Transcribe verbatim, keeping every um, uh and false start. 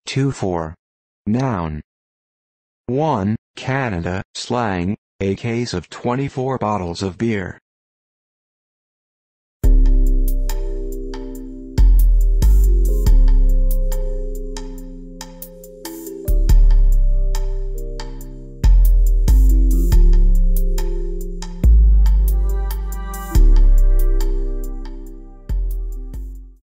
two four. Noun. one. Canada, slang, a case of twenty-four bottles of beer.